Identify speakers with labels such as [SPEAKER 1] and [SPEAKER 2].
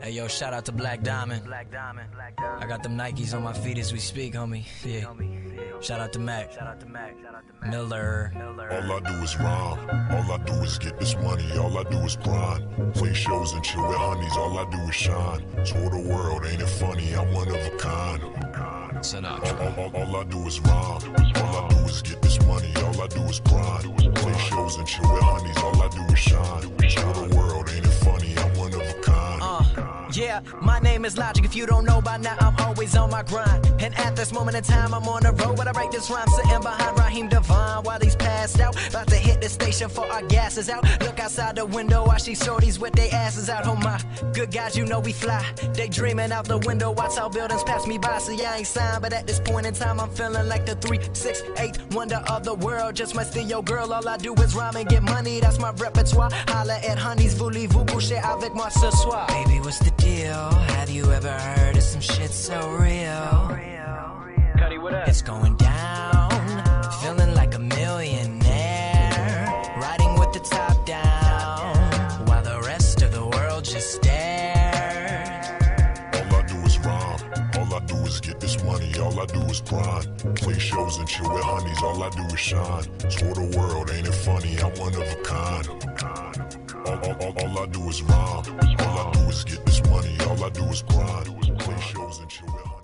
[SPEAKER 1] Hey yo, shout out to Black Diamond. I got them Nikes on my feet as we speak, homie. Yeah. Shout out to Mac. Miller.
[SPEAKER 2] All I do is rhyme. All I do is get this money. All I do is grind. Play shows and chill with honeys. All I do is shine. Tour the world, ain't it funny? I'm one of a kind.
[SPEAKER 1] Sinatra.
[SPEAKER 2] All I do is rhyme. All I do is get this money. All I do is grind. Play shows and chill with honeys. All I do is shine. Tour the world, ain't it funny? I'm one of a kind.
[SPEAKER 1] Yeah, my name is Logic. If you don't know by now, I'm always on my grind. And at this moment in time, I'm on the road. But I write this rhyme sitting behind Raheem Devon while he's passed out. About to hit the station for our gas is out. Look outside the window, I see shorties with their asses out. Oh my, good guys, you know we fly. They dreaming out the window, watch how buildings pass me by. See, I ain't signed, but at this point in time, I'm feeling like the 368 wonder of the world. Just might steal your girl, all I do is rhyme and get money. That's my repertoire. Holla at honeys, voulez-vous coucher avec moi ce soir? Baby, what's the deal? Have you ever heard of some shit so real?
[SPEAKER 3] Cuddy, what up?
[SPEAKER 1] It's going down, feeling like a millionaire, riding with the top down, while the rest of the world just stares.
[SPEAKER 2] All I do is rhyme. All I do is get this money. All I do is grind. Play shows and chill with honeys. All I do is shine. Tour the world, ain't it funny? I'm one of a kind. All I do is rhyme. All I do is get this money. All I do is grind. Play shows and chill with honeys.